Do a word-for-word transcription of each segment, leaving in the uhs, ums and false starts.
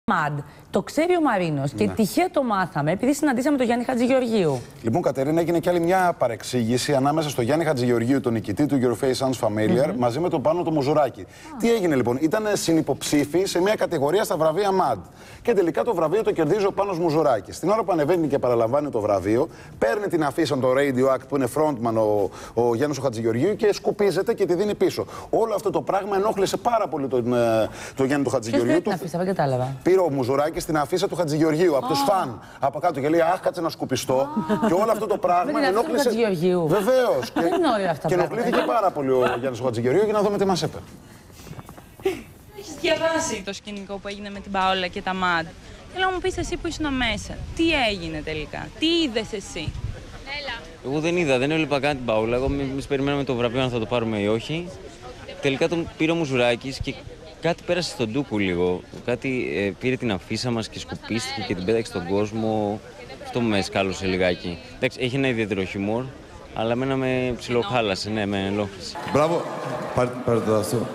Μαντ. Το ξέρει ο Μαρίνος και ναι. τυχαία το μάθαμε επειδή συναντήσαμε τον Γιάννη Χατζηγεωργίου. Λοιπόν, Κατερίνα, έγινε και άλλη μια παρεξήγηση ανάμεσα στο Γιάννη Χατζηγεωργίου, τον νικητή του Euroface Sounds Familiar, mm-hmm. μαζί με τον Πάνο το Μουζουράκη. Ah. Τι έγινε λοιπόν, ήταν συνυποψήφοι σε μια κατηγορία στα βραβεία Μαντ. Και τελικά το βραβείο το κερδίζει ο Πάνος Μουζουράκης. Την ώρα που ανεβαίνει και παραλαμβάνει το βραβείο, παίρνει την αφίσα το Radio Act που είναι frontman ο, ο Γιάννης ο Χατζηγεωργίου και σκουπίζεται και τη δίνει πίσω. Όλο αυτό το πράγμα ενόχλησε πάρα πολύ τον, τον Γιάννη του Χατζηγεωργίου. Την αφίσα, δεν κατάλαβα. Πήρε ο Μουζουράκης την αφίσα του Χατζηγεωργίου, oh. από τους φαν από κάτω και λέει αχ, κάτσε να σκουπιστώ. Oh. Και όλο αυτό το πράγμα ενόχλησε. Βεβαίως. Και, και ενοχλήθηκε πάρα πολύ ο Γιάννης ο Χατζηγεωργίου για να δούμε τι μας είπε. Έχεις διαβάσει το σκηνικό που έγινε με την Παόλα και τα Μαντ. Θέλω να μου πεις εσύ που ήσουν μέσα. Τι έγινε τελικά, τι είδες εσύ? Έλα. Εγώ δεν είδα, δεν έβλεπα καν την Παόλα. Εγώ εμείς περιμέναμε το βραβείο αν θα το πάρουμε ή όχι. Τελικά τον πήρε ο Μουζουράκης και κάτι πέρασε στον ντούκου λίγο. Κάτι ε, πήρε την αφίσα μας και σκουπίστηκε και την πέταξε στον κόσμο. Αυτό με σκάλωσε λιγάκι. Εντάξει, έχει ένα ιδιαίτερο χιούμορ, αλλά εμένα με ψιλοχάλασε, ναι, με ενόχλησε. Μπράβο, πάρε το αυτό.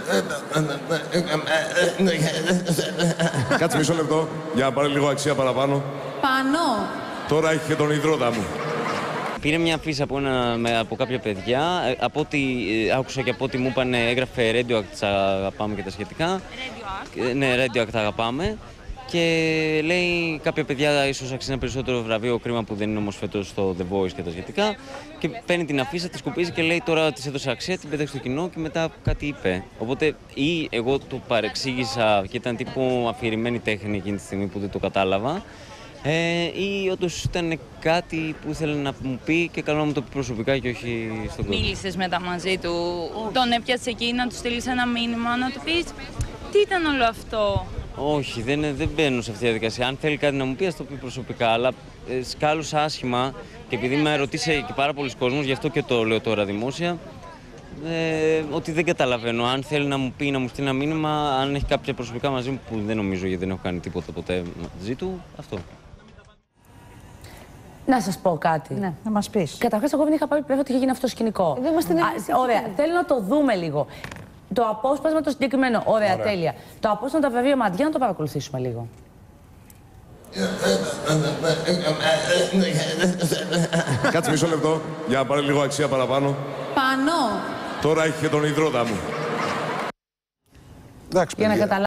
Κάτσε μισό λεπτό, για να πάρει λίγο αξία παραπάνω. Πάνω. Τώρα έχει και τον υδρότα μου. Πήρε μια αφίσα από, ένα, με, από κάποια παιδιά, από ό,τι άκουσα και από ό,τι μου είπαν έγραφε Radio Act, αγαπάμε και τα σχετικά. Radio Act. Ναι, Radio Act αγαπάμε. Και λέει κάποια παιδιά ίσως αξίζει περισσότερο βραβείο, κρίμα που δεν είναι όμως φέτος στο The Voice και τα σχετικά. Και παίρνει την αφίσα, τη σκουπίζει και λέει τώρα της έδωσε αξία, την πέταξε στο κοινό και μετά κάτι είπε. Οπότε ή εγώ το παρεξήγησα και ήταν τύπου αφηρημένη τέχνη εκείνη τη στιγμή που δεν το κατάλαβα. Ε, ή όντως ήταν κάτι που ήθελε να μου πει και καλό να μου το πει προσωπικά και όχι στον κόσμο. Μίλησες μετά μαζί του, όχι. Τον έπιασε εκεί να του στείλεις ένα μήνυμα, να του πεις τι ήταν όλο αυτό? Όχι, δεν, δεν μπαίνω σε αυτή τη διαδικασία. Αν θέλει κάτι να μου πει, ας το πει προσωπικά. Αλλά ε, σκάλωσα άσχημα και επειδή με ρωτήσε και πάρα πολλοί κόσμος, γι' αυτό και το λέω τώρα δημόσια, ε, ότι δεν καταλαβαίνω. Αν θέλει να μου πει, να μου στείλει ένα μήνυμα, αν έχει κάποια προσωπικά μαζί μου, που δεν νομίζω γιατί δεν έχω κάνει τίποτα ποτέ μαζί του, αυτό. Να σας πω κάτι. Ναι, να μας πεις. Καταρχάς, εγώ δεν είχα πάρει πλέον ότι είχε γίνει αυτό το σκηνικό. Δεν μας την έδειξε. Ωραία, θέλω να το δούμε λίγο. Το απόσπασμα το συγκεκριμένο. Ωραία, ωραία. Τέλεια. Το απόσπασμα τα βραβεία Μαντ, για να το παρακολουθήσουμε λίγο. Κάτσε μισό λεπτό, για να πάρει λίγο αξία παραπάνω. Πάνω. Τώρα έχει και τον υδρότα μου. Εντάξει, για να καταλάβω.